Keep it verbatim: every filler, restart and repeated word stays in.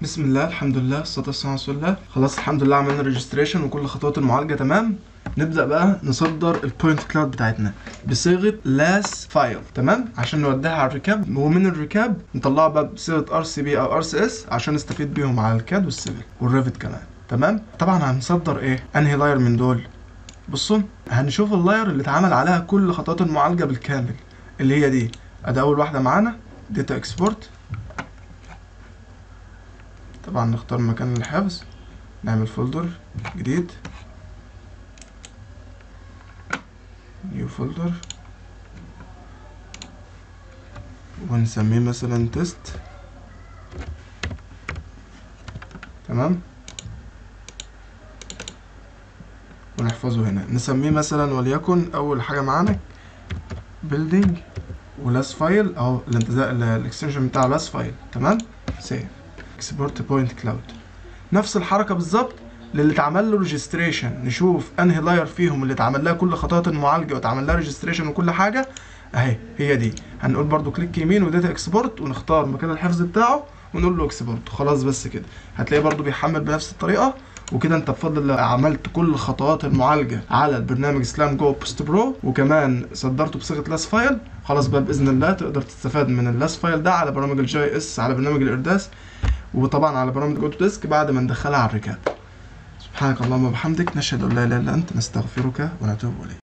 بسم الله، الحمد لله، الصلاة والسلام على رسول الله. خلاص الحمد لله عملنا ريجستريشن وكل خطوات المعالجة تمام. نبدأ بقى نصدر البوينت كلاود بتاعتنا بصيغة لاس فايل، تمام، عشان نوديها على الريكاب، ومن الريكاب نطلعها بقى بصيغة ار سي بي او ار سي اس عشان نستفيد بيهم على الكاد والسيفل والريفت كمان. تمام. طبعا هنصدر ايه؟ انهي لاير من دول؟ بصوا هنشوف اللاير اللي اتعمل عليها كل خطوات المعالجة بالكامل، اللي هي دي. ادي اول واحدة معانا، داتا اكسبورت. طبعا نختار مكان الحفظ، نعمل فولدر جديد، نيو فولدر، ونسميه مثلا تيست. تمام، ونحفظه هنا، نسميه مثلا وليكن اول حاجه معانا بيلدينج ولاس فايل، او الانتزاع الاكستنشن بتاع لاس فايل. تمام، سيف اكسبورت بوينت كلاود. نفس الحركه بالظبط للي اتعمل له ريجستريشن، نشوف انهي لاير فيهم اللي اتعمل لها كل خطوات المعالجه واتعمل لها ريجستريشن وكل حاجه. اهي هي دي. هنقول برضو كليك يمين وداتا اكسبورت، ونختار مكان الحفظ بتاعه ونقول له اكسبورت. خلاص بس كده هتلاقيه برضو بيحمل بنفس الطريقه. وكده انت بفضل الله عملت كل خطوات المعالجه على البرنامج سلام جو بوست برو، وكمان صدرته بصيغه لاس فايل. خلاص بقى باذن الله تقدر تستفاد من اللاس فايل ده على برامج الجي اس، على برنامج الارداس، وطبعا على برامج اوتوديسك بعد ما ندخلها على الركاب. سبحانك اللهم وبحمدك، نشهد ان لا اله الا انت، نستغفرك ونتوب اليك.